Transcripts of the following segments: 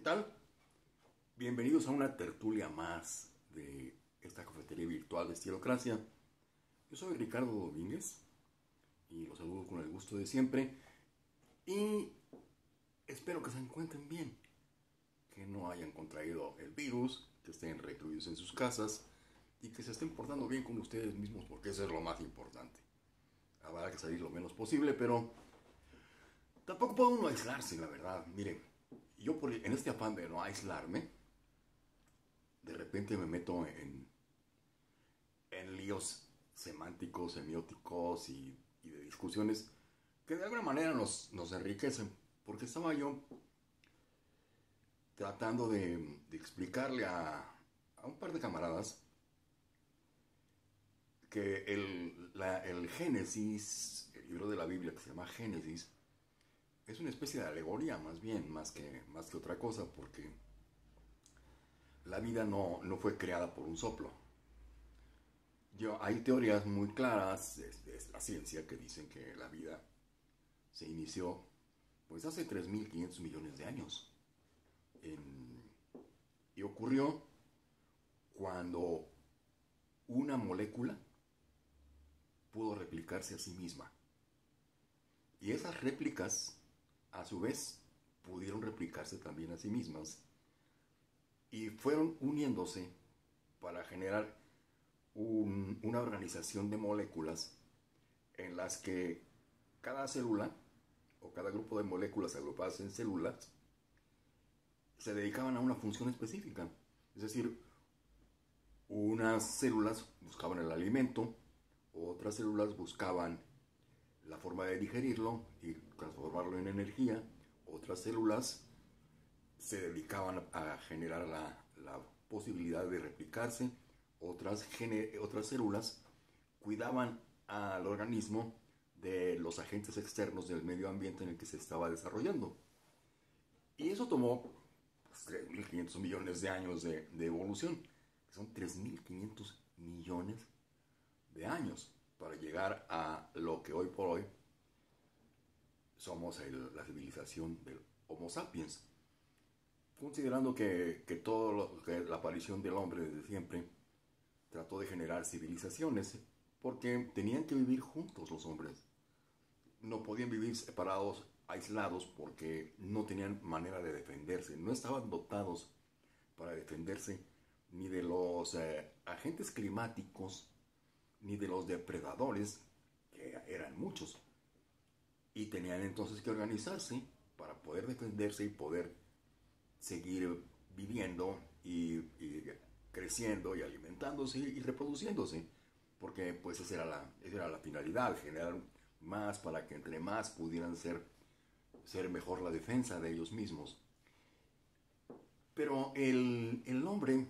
tal? Bienvenidos a una tertulia más de esta cafetería virtual de Estilocracia. Yo soy Ricardo Domínguez y los saludo con el gusto de siempre y espero que se encuentren bien, que no hayan contraído el virus, que estén recluidos en sus casas y que se estén portando bien con ustedes mismos, porque eso es lo más importante. Habrá que salir lo menos posible, pero tampoco puede uno aislarse, la verdad. Miren, yo en este afán de no aislarme, de repente me meto en líos semánticos, semióticos y de discusiones que de alguna manera nos enriquecen. Porque estaba yo tratando de explicarle a un par de camaradas que el Génesis, el libro de la Biblia que se llama Génesis, es una especie de alegoría más bien, más que otra cosa, porque la vida no fue creada por un soplo. Hay teorías muy claras de la ciencia que dicen que la vida se inició pues hace 3.500 millones de años. Y ocurrió cuando una molécula pudo replicarse a sí misma. Y esas réplicas, a su vez, pudieron replicarse también a sí mismas. Y fueron uniéndose para generar una organización de moléculas en las que cada célula o cada grupo de moléculas agrupadas en células se dedicaban a una función específica. Es decir, unas células buscaban el alimento, otras células buscaban la forma de digerirlo y transformarlo en energía, otras células se dedicaban a generar la posibilidad de replicarse, otras células cuidaban al organismo de los agentes externos del medio ambiente en el que se estaba desarrollando. Y eso tomó 3.500 millones de años de evolución. Son 3.500 millones de años para llegar a lo que hoy por hoy somos la civilización del Homo sapiens. Considerando que la aparición del hombre desde siempre trató de generar civilizaciones, porque tenían que vivir juntos los hombres. No podían vivir separados, aislados, porque no tenían manera de defenderse. No estaban dotados para defenderse ni de los agentes climáticos, ni de los depredadores, que eran muchos. Y tenían entonces que organizarse para poder defenderse y poder seguir viviendo y creciendo y alimentándose y reproduciéndose, porque pues esa era la finalidad, generar más para que entre más pudieran ser mejor la defensa de ellos mismos. Pero el hombre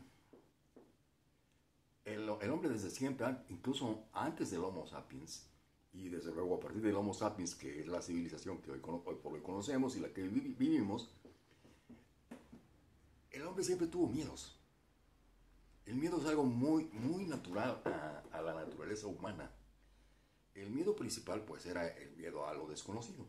desde siempre, incluso antes del Homo sapiens, y desde luego a partir del Homo sapiens, que es la civilización que hoy por hoy conocemos y la que vivimos, el hombre siempre tuvo miedos. El miedo es algo muy, muy natural a la naturaleza humana. El miedo principal pues era el miedo a lo desconocido,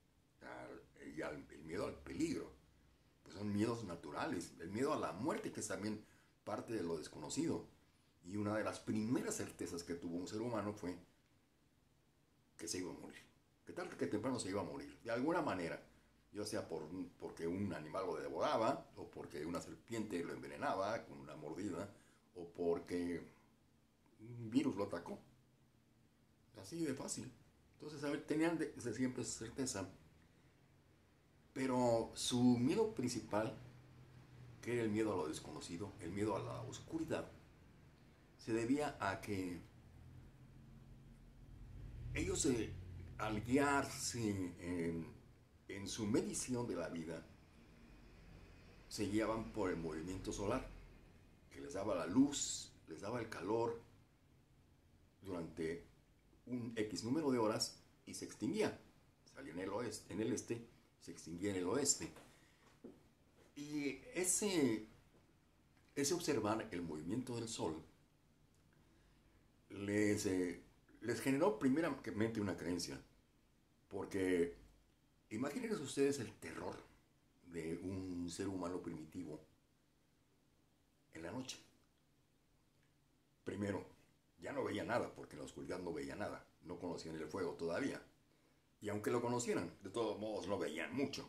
el miedo al peligro. Pues son miedos naturales. El miedo a la muerte, que es también parte de lo desconocido. Y una de las primeras certezas que tuvo un ser humano fue que se iba a morir. Que tarde que temprano se iba a morir, de alguna manera. Ya sea porque un animal lo devoraba, o porque una serpiente lo envenenaba con una mordida, o porque un virus lo atacó. Así de fácil. Entonces, tenían desde siempre esa certeza. Pero su miedo principal, que era el miedo a lo desconocido, el miedo a la oscuridad, se debía a que ellos, al guiarse en su medición de la vida, se guiaban por el movimiento solar, que les daba la luz, les daba el calor durante un X número de horas y se extinguía. Salía en el este, se extinguía en el oeste. Y ese observar el movimiento del sol les generó primeramente una creencia, porque imagínense ustedes el terror de un un ser humano primitivo en la noche. Primero, ya no veía nada, porque en la oscuridad no veía nada, no conocían el fuego todavía. Y aunque lo conocieran, de todos modos no veían mucho.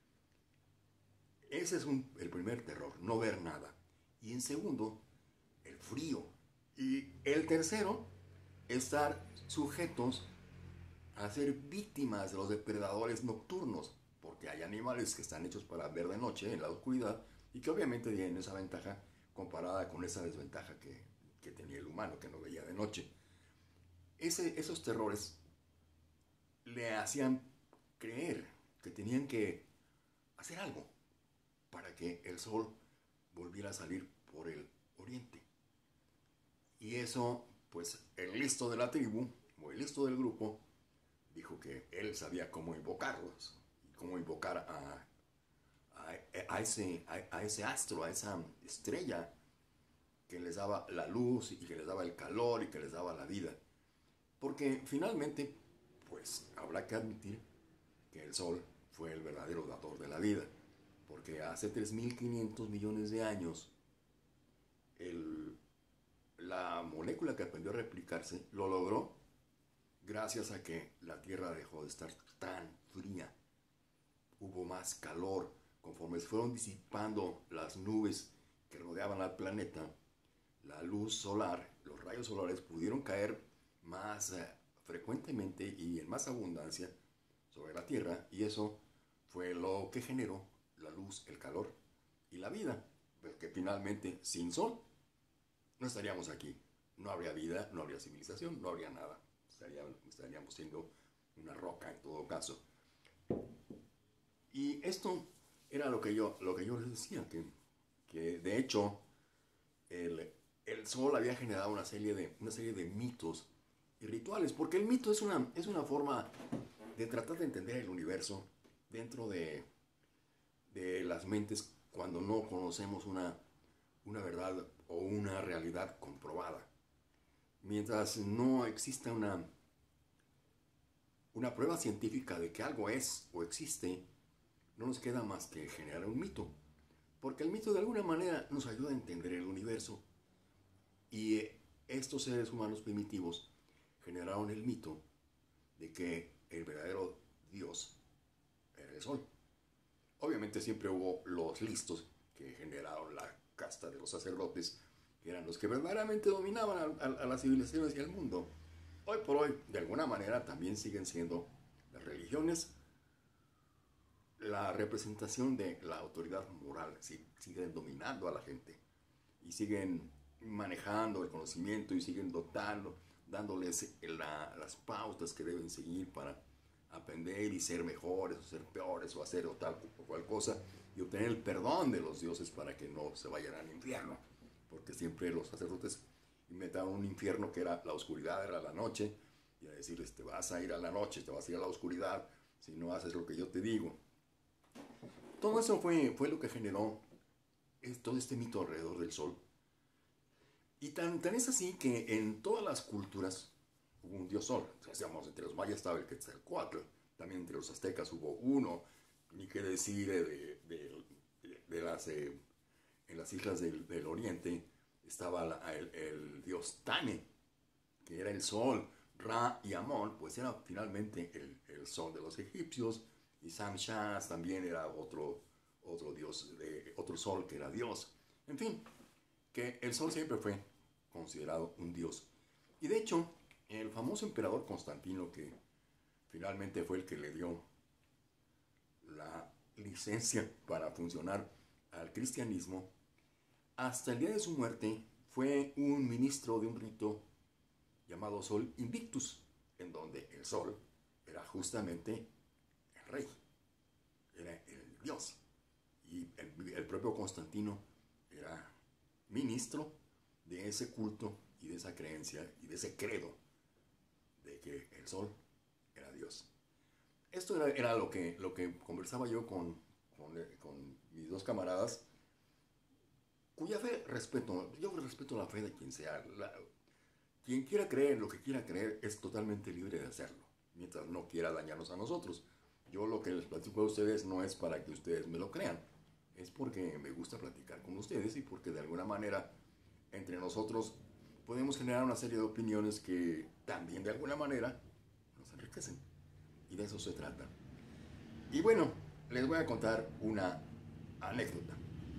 Ese es el primer terror, no ver nada. Y en segundo, el frío. Y el tercero, estar sujetos a ser víctimas de los depredadores nocturnos, porque hay animales que están hechos para ver de noche en la oscuridad y que obviamente tienen esa ventaja comparada con esa desventaja que tenía el humano, que no veía de noche. Esos terrores le hacían creer que tenían que hacer algo para que el sol volviera a salir por el oriente. Y eso, pues el listo de la tribu, o el listo del grupo, dijo que él sabía cómo invocarlos, y cómo invocar a ese astro, a esa estrella que les daba la luz y que les daba el calor y que les daba la vida. Porque finalmente, pues habrá que admitir que el sol fue el verdadero dador de la vida. Porque hace 3.500 millones de años, la molécula que aprendió a replicarse lo logró gracias a que la Tierra dejó de estar tan fría. Hubo más calor. Conforme se fueron disipando las nubes que rodeaban al planeta, la luz solar, los rayos solares pudieron caer más frecuentemente y en más abundancia sobre la Tierra, y eso fue lo que generó la luz, el calor y la vida. Porque finalmente, sin sol, no estaríamos aquí. No habría vida, no habría civilización, no habría nada. Estaríamos siendo una roca en todo caso. Y esto era lo que yo les decía, que de hecho el sol había generado una serie de mitos y rituales, porque el mito es una forma de tratar de entender el universo dentro de las mentes cuando no conocemos una verdad o una realidad comprobada. Mientras no exista una prueba científica de que algo es o existe, no nos queda más que generar un mito. Porque el mito de alguna manera nos ayuda a entender el universo. Y estos seres humanos primitivos generaron el mito de que el verdadero Dios era el sol. Obviamente siempre hubo los listos que generaron la casta de los sacerdotes, que eran los que verdaderamente dominaban a las civilizaciones y al mundo. Hoy por hoy, de alguna manera, también siguen siendo las religiones la representación de la autoridad moral. Siguen dominando a la gente y siguen manejando el conocimiento y siguen dándoles las pautas que deben seguir para aprender y ser mejores o ser peores o hacer tal o cual cosa y obtener el perdón de los dioses para que no se vayan al infierno. Porque siempre los sacerdotes inventaron un infierno que era la oscuridad, era la noche, y a decirles: te vas a ir a la noche, te vas a ir a la oscuridad si no haces lo que yo te digo. Todo eso fue lo que generó todo este mito alrededor del sol. Y tan es así que en todas las culturas hubo un dios sol. Digamos, entre los mayas estaba el Quetzalcóatl, también entre los aztecas hubo uno, ni qué decir en las islas del oriente estaba el dios Tane, que era el sol. Ra y Amón, pues era finalmente el sol de los egipcios, y Samshas también era otro dios, otro sol que era dios. En fin, que el sol siempre fue considerado un dios. Y de hecho, el famoso emperador Constantino, que finalmente fue el que le dio la licencia para funcionar al cristianismo, hasta el día de su muerte fue un ministro de un rito llamado Sol Invictus, en donde el sol era justamente el rey, era el dios. Y el propio Constantino era ministro de ese culto y de esa creencia y de ese credo de que el sol era Dios. Esto era lo que conversaba yo con mis dos camaradas, cuya fe respeto. Yo respeto la fe de quien sea. Quien quiera creer lo que quiera creer es totalmente libre de hacerlo, mientras no quiera dañarnos a nosotros. Yo lo que les platico a ustedes no es para que ustedes me lo crean, es porque me gusta platicar con ustedes y porque de alguna manera entre nosotros podemos generar una serie de opiniones que también de alguna manera nos enriquecen. Y de eso se trata. Y bueno, les voy a contar una anécdota.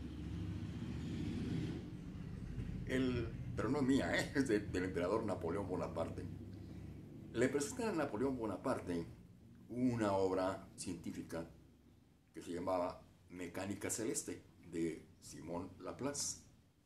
Pero no es mía, es del emperador Napoleón Bonaparte. Le presentan a Napoleón Bonaparte una obra científica que se llamaba Mecánica Celeste de Simón Laplace.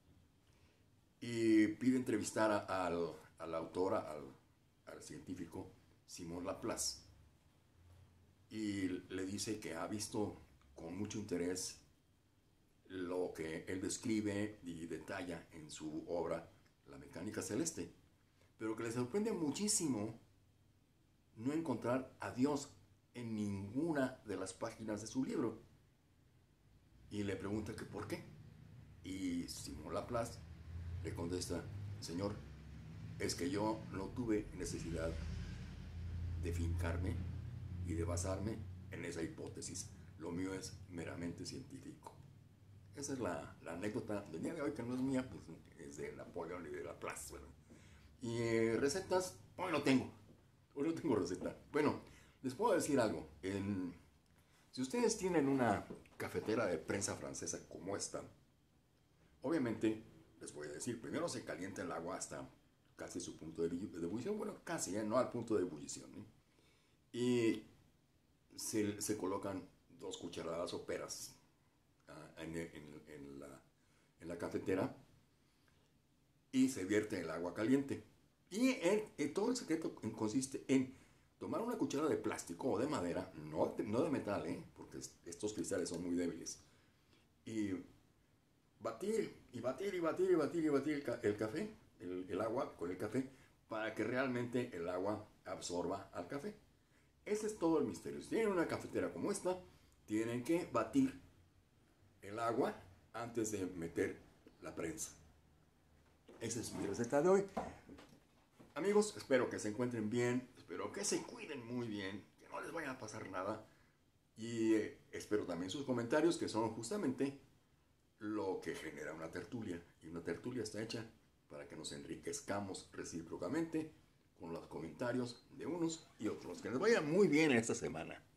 Y pide entrevistar al autor, al científico Simón Laplace. Y le dice que ha visto con mucho interés lo que él describe y detalla en su obra La Mecánica Celeste, pero que le sorprende muchísimo no encontrar a Dios en ninguna de las páginas de su libro. Y le pregunta que por qué. Y Simón Laplace le contesta: Señor, es que yo no tuve necesidad de fincarme y de basarme en esa hipótesis. Lo mío es meramente científico. Esa es la anécdota del día de hoy, que no es mía, pues es de Napoleón y de Laplace, ¿verdad? Y recetas, hoy no tengo. Hoy no tengo receta. Bueno, les puedo decir algo. Si ustedes tienen una cafetera de prensa francesa como esta, obviamente les voy a decir, primero se calienta el agua hasta casi su punto de ebullición. Bueno, casi, no al punto de ebullición. Y se colocan 2 cucharadas soperas en la cafetera y se vierte el agua caliente. Y todo el secreto consiste en tomar una cuchara de plástico o de madera, no de metal, porque estos cristales son muy débiles, y batir y batir y batir y batir y batir el café, el agua con el café, para que realmente el agua absorba al café. Ese es todo el misterio. Si tienen una cafetera como esta, tienen que batir el agua antes de meter la prensa. Esa es mi receta de hoy. Amigos, espero que se encuentren bien, espero que se cuiden muy bien, que no les vaya a pasar nada. Y espero también sus comentarios, que son justamente lo que genera una tertulia. Y una tertulia está hecha para que nos enriquezcamos recíprocamente con los comentarios de unos y otros. Que les vaya muy bien esta semana.